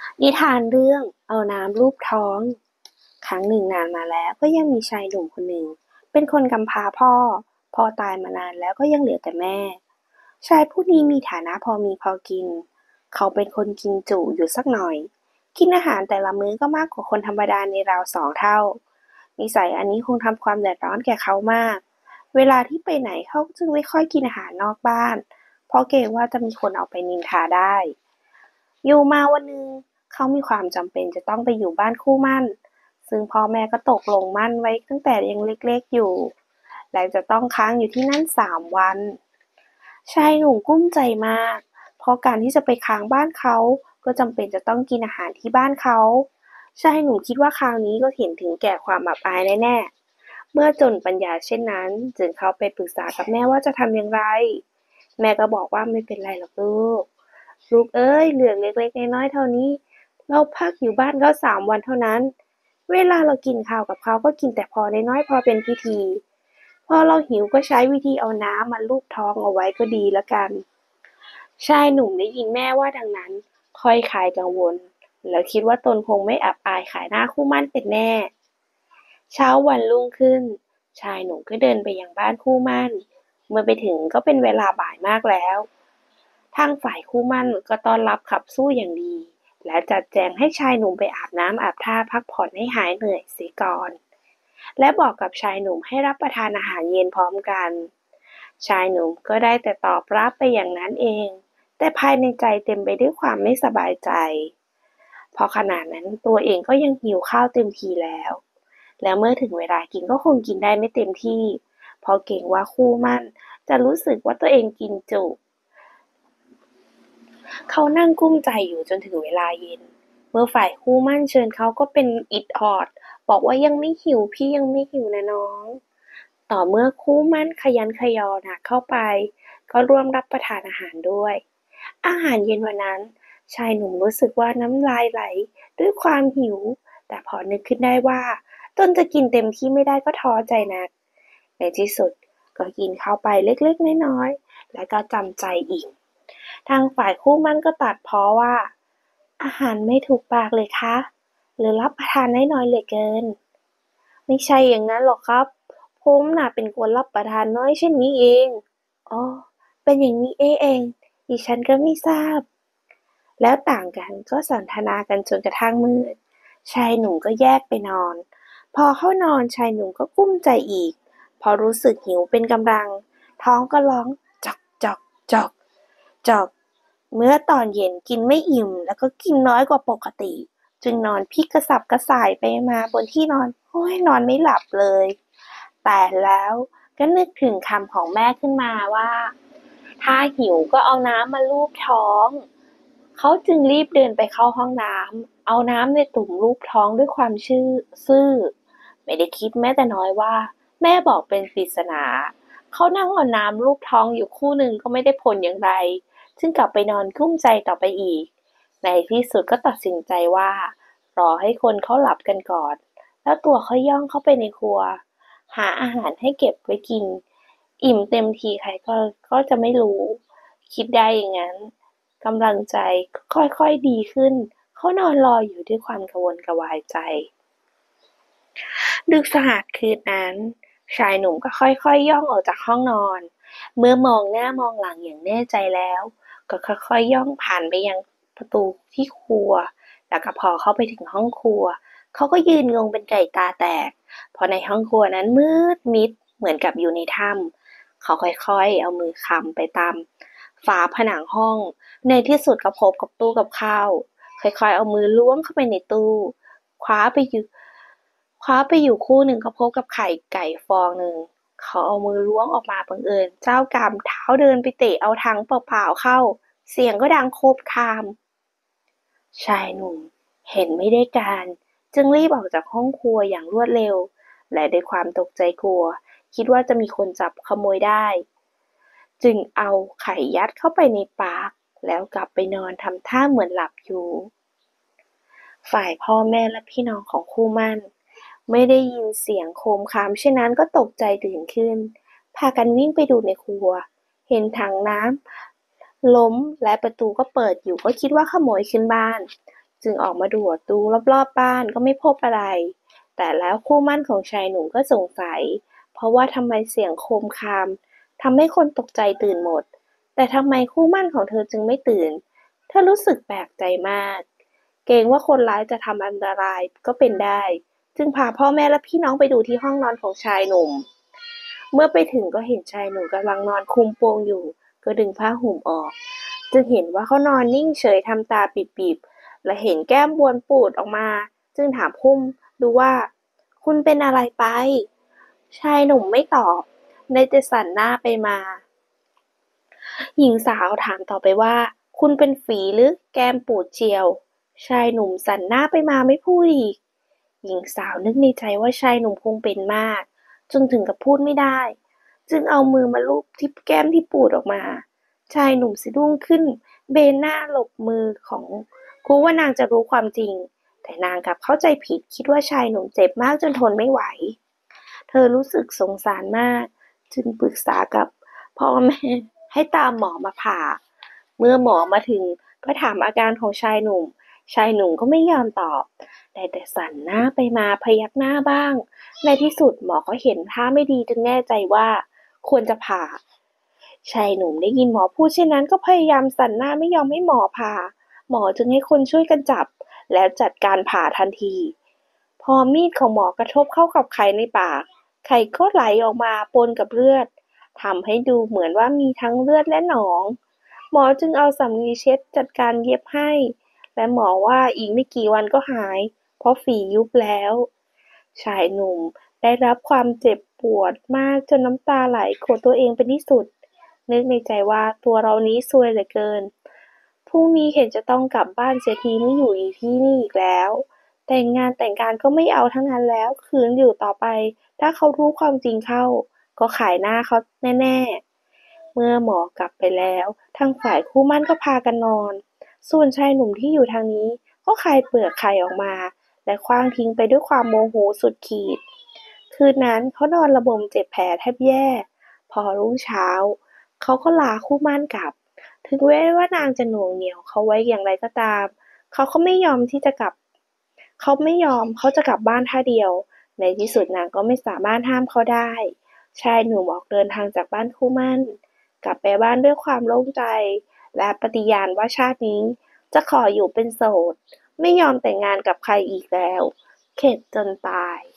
นิทานเรื่องเอาน้ำลูบท้องครั้งหนึ่งนานมาแล้วก็ยังมีชายหนุ่มคนหนึ่งเป็นคนกำพร้าพ่อตายมานานแล้วก็ยังเหลือแต่แม่ชายผู้นี้มีฐานะพอมีพอกินเขาเป็นคนกินจุอยู่สักหน่อยกินอาหารแต่ละมื้อก็มากกว่าคนธรรมดาในราว2 เท่านิสัยอันนี้คงทำความเดือดร้อนแก่เขามากเวลาที่ไปไหนเขาจึงไม่ค่อยกินอาหารนอกบ้านเพราะเกรงว่าจะมีคนเอาไปนินทาได้อยู่มาวันหนึ่ง เขามีความจำเป็นจะต้องไปอยู่บ้านคู่หมั้นซึ่งพ่อแม่ก็ตกลงหมั้นไว้ตั้งแต่ยังเล็กๆอยู่และจะต้องค้างอยู่ที่นั่น3 วันชายหนุ่มกลุ้มใจมากเพราะการที่จะไปค้างบ้านเขาก็จำเป็นจะต้องกินอาหารที่บ้านเขาชายหนุ่มคิดว่าคราวนี้ก็เห็นถึงแก่ความอับอายแน่ๆเมื่อจนปัญญาเช่นนั้นจึงเขาไปปรึกษากับแม่ว่าจะทำอย่างไรแม่ก็บอกว่าไม่เป็นไรหรอกลูกเอ้ยเรื่องเล็กๆน้อยๆเท่านี้ เราพักอยู่บ้านเขา3 วันเท่านั้น เวลาเรากินข้าวกับเขาก็กินแต่พอน้อยๆพอเป็นพิธี พอเราหิวก็ใช้วิธีเอาน้ำมาลูบท้องเอาไว้ก็ดีแล้วกัน ชายหนุ่มได้ยินแม่ว่าดังนั้นค่อยคลายกังวลแล้วคิดว่าตนคงไม่อับอายขายหน้าคู่หมั่นเป็นแน่ เช้าวันรุ่งขึ้นชายหนุ่มก็เดินไปยังบ้านคู่หมั่นเมื่อไปถึงก็เป็นเวลาบ่ายมากแล้วทางฝ่ายคู่หมั่นก็ต้อนรับขับสู้อย่างดีและจัดแจงให้ชายหนุ่มไปอาบน้ำอาบท่าพักผ่อนให้หายเหนื่อยเสียก่อนและบอกกับชายหนุ่มให้รับประทานอาหารเย็นพร้อมกันชายหนุ่มก็ได้แต่ตอบรับไปอย่างนั้นเองแต่ภายในใจเต็มไปด้วยความไม่สบายใจเพราะขณะนั้นตัวเองก็ยังหิวข้าวเต็มทีแล้วเมื่อถึงเวลากินก็คงกินได้ไม่เต็มที่เพราะเกรงว่าคู่หมั่นจะรู้สึกว่าตัวเองกินจุเขานั่งกลุ้มใจอยู่จนถึงเวลาเย็นเมื่อฝ่ายคู่หมั่นเชิญเขาก็เป็นอิดออดบอกว่ายังไม่หิวพี่ยังไม่หิวนะน้องต่อเมื่อคู่หมั่นขยันขยอหนักเข้าไปก็ร่วมรับประทานอาหารด้วยอาหารเย็นวันนั้นชายหนุ่มรู้สึกว่าน้ำลายไหลด้วยความหิวแต่พอนึกขึ้นได้ว่าตนจะกินเต็มที่ไม่ได้ก็ท้อใจนักในที่สุดก็กินเข้าไปเล็กๆน้อยๆแล้วก็จำใจอิ่มทางฝ่ายคู่หมั่นก็ตัดพ้อว่าอาหารไม่ถูกปากเลยคะหรือรับประทานได้น้อยเหลือเกินไม่ใช่อย่างนั้นหรอกครับผมน่ะเป็นคนรับประทานน้อยเช่นนี้เองอ๋อเป็นอย่างนี้เองดิฉันก็ไม่ทราบแล้วต่างกันก็สนทนากันจนกระทั่งมืดชายหนุ่มก็แยกไปนอนพอเข้านอนชายหนุ่มก็กุ้มใจอีกพอรู้สึกหิวเป็นกำลังท้องก็ร้องจอกจอกจอกจอกเมื่อตอนเย็นกินไม่อิ่มแล้วก็กินน้อยกว่าปกติจึงนอนพลิกกระสับกระส่ายไปมาบนที่นอนโอ้ยนอนไม่หลับเลยแต่แล้วก็นึกถึงคำของแม่ขึ้นมาว่าถ้าหิวก็เอาน้ำมาลูบท้อง เขาจึงรีบเดินไปเข้าห้องน้ำเอาน้ำในตุ่มลูบท้องด้วยความซื่อไม่ได้คิดแม้แต่น้อยว่าแม่บอกเป็นปริศนาเขานั่งเอาน้ำลูบท้องอยู่ครู่หนึ่งก็ไม่ได้ผลอย่างไรจึงกลับไปนอนกลุ้มใจต่อไปอีกในที่สุดก็ตัดสินใจว่ารอให้คนเขาหลับกันก่อนแล้วตัวเขาย่องเข้าไปในครัวหาอาหารให้เก็บไว้กินอิ่มเต็มทีใครก็จะไม่รู้คิดได้อย่างนั้น กำลังใจค่อยๆดีขึ้น เขานอนรออยู่ด้วยความกระวนกระวายใจ ดึกสหัสคืนนั้นชายหนุ่มก็ค่อยๆย่องออกจากห้องนอน เมื่อมองหน้ามองหลังอย่างแน่ใจแล้วก็ค่อยๆย่องผ่านไปยังประตูที่ครัวแล้วก็พอเข้าไปถึงห้องครัวเขาก็ยืนงงเป็นไก่ตาแตกเพราะในห้องครัวนั้นมืดมิดเหมือนกับอยู่ในถ้ำเขาค่อยๆเอามือคลำไปตามฝาผนังห้องในที่สุดก็พบกับตู้กับข้าวค่อยๆเอามือล้วงเข้าไปในตู้คว้าไปอยู่ คว้าไปอยู่คู่หนึ่งก็พบกับไข่ไก่ฟองหนึ่งเขาเอามือล้วงออกมาบังเอิญเจ้ากรรมเท้าเดินไปเตะเอาทั้งเปล่าๆเข้าเสียงก็ดังโครบครามชายหนุ่มเห็นไม่ได้การจึงรีบออกจากห้องครัวอย่างรวดเร็วและด้วยความตกใจกลัวคิดว่าจะมีคนจับขโมยได้จึงเอาไข่ยัดเข้าไปในปากแล้วกลับไปนอนทำท่าเหมือนหลับอยู่ฝ่ายพ่อแม่และพี่น้องของคู่หมั่น ไม่ได้ยินเสียงโครมครามเช่นนั้นก็ตกใจตื่นขึ้นพากันวิ่งไปดูในครัวเห็นถังน้ำล้มและประตูก็เปิดอยู่ก็คิดว่าขโมยขึ้นบ้านจึงออกมาดูรอบๆบ้านก็ไม่พบอะไรแต่แล้วคู่หมั่นของชายหนุ่มก็สงสัยเพราะว่าทำไมเสียงโครมครามทำให้คนตกใจตื่นหมดแต่ทำไมคู่หมั่นของเธอจึงไม่ตื่นเธอรู้สึกแปลกใจมากเกรงว่าคนร้ายจะทำอันตรายก็เป็นได้จึงพาพ่อแม่และพี่น้องไปดูที่ห้องนอนของชายหนุ่มเมื่อไปถึงก็เห็นชายหนุ่มกำลังนอนคลุมโปงอยู่ก็ดึงผ้าห่มออกจึงเห็นว่าเขานอนนิ่งเฉยทำตาปิบๆและเห็นแก้มบวมปูดออกมาจึงถามคุ้มดูว่าคุณเป็นอะไรไปชายหนุ่มไม่ตอบได้แต่สั่นหน้าไปมาหญิงสาวถามต่อไปว่าคุณเป็นฝีหรือแก้มปูดเจียวชายหนุ่มสั่นหน้าไปมาไม่พูดอีกหญิงสาวนึกในใจว่าชายหนุ่มคงเป็นมากจนถึงกับพูดไม่ได้จึงเอามือมาลูบที่แก้มที่ปูดออกมาชายหนุ่มสะดุ้งขึ้นเบนหน้าหลบมือของกลัวว่านางจะรู้ความจริงแต่นางกลับเข้าใจผิดคิดว่าชายหนุ่มเจ็บมากจนทนไม่ไหวเธอรู้สึกสงสารมากจึงปรึกษากับพ่อแม่ให้ตามหมอมาผ่าเมื่อหมอมาถึงก็ถามอาการของชายหนุ่มชายหนุ่มก็ไม่ยอมตอบได้แต่สั่นหน้าไปมาพยักหน้าบ้างในที่สุดหมอก็เห็นท่าไม่ดีจึงแน่ใจว่าควรจะผ่าชายหนุ่มได้ยินหมอพูดเช่นนั้นก็พยายามสั่นหน้าไม่ยอมให้หมอผ่าหมอจึงให้คนช่วยกันจับแล้วจัดการผ่าทันทีพอมีดของหมอกระทบเข้ากับไข่ในปากไข่ก็ไหลออกมาปนกับเลือดทำให้ดูเหมือนว่ามีทั้งเลือดและหนองหมอจึงเอาสำลีเช็ดจัดการเย็บให้และหมอว่าอีกไม่กี่วันก็หายเพราะฝียุบแล้วชายหนุ่มได้รับความเจ็บปวดมากจนน้ำตาไหลโกรธตัวเองเป็นที่สุดนึกในใจว่าตัวเรานี้ซวยเหลือเกินพรุ่งนี้เห็นจะต้องกลับบ้านเสียทีไม่อยู่อีกที่นี่อีกแล้วแต่งงานแต่งการก็ไม่เอาทั้งนั้นแล้วคืนอยู่ต่อไปถ้าเขารู้ความจริงเข้าก็ขายหน้าเขาแน่ๆเมื่อหมอกลับไปแล้วทางฝ่ายคู่หมั่นก็พากันนอนส่วนชายหนุ่มที่อยู่ทางนี้ก็คายเปลือกไข่ออกมาและขว้างทิ้งไปด้วยความโมโหสุดขีดคืนนั้นเขานอนระบมเจ็บแผลแทบแย่พอรุ่งเช้าเขาก็ลาคู่หมั่นกลับถึงแม้ว่านางจะหน่วงเหนี่ยวเขาไว้อย่างไรก็ตามเขาก็ไม่ยอมที่จะกลับเขาไม่ยอมเขาจะกลับบ้านท่าเดียวในที่สุดนางก็ไม่สามารถห้ามเขาได้ชายหนุ่มออกเดินทางจากบ้านคู่หมั่นกลับไปบ้านด้วยความโล่งใจและปฏิญาณว่าชาตินี้จะขออยู่เป็นโสดไม่ยอมแต่งงานกับใครอีกแล้วเข็ดจนตาย